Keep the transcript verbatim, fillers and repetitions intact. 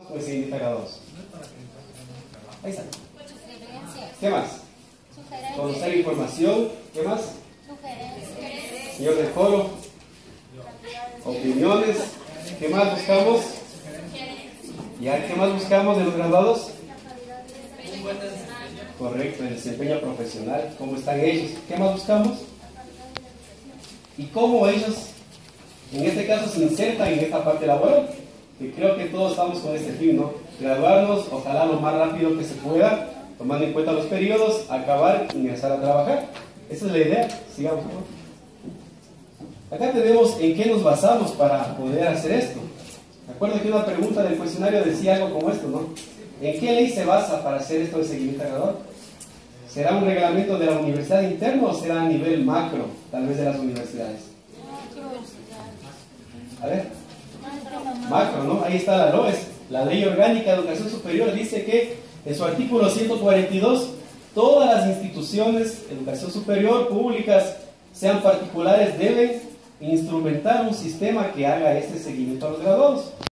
Pues sí, grados. Ahí está. ¿Qué más? Conocer información. ¿Qué más? Señor del coro. Opiniones. ¿Qué más buscamos? ¿Ya qué más buscamos de los graduados? Correcto, el desempeño profesional. ¿Cómo están ellos? ¿Qué más buscamos? ¿Y cómo ellos, en este caso, se insertan en esta parte laboral? Que creo que todos estamos con este fin, ¿no? Graduarnos, ojalá lo más rápido que se pueda, tomando en cuenta los periodos, acabar y ingresar a trabajar. Esa es la idea. Sigamos, ¿no? Acá tenemos en qué nos basamos para poder hacer esto. Recuerdo que una pregunta del cuestionario decía algo como esto, ¿no? ¿En qué ley se basa para hacer esto de seguimiento gradual? ¿Será un reglamento de la universidad interna o será a nivel macro, tal vez de las universidades? A ver. Macro, ¿no? Ahí está la L O E S, la Ley Orgánica de Educación Superior, dice que en su artículo ciento cuarenta y dos, todas las instituciones de educación superior, públicas, sean particulares, deben instrumentar un sistema que haga este seguimiento a los graduados.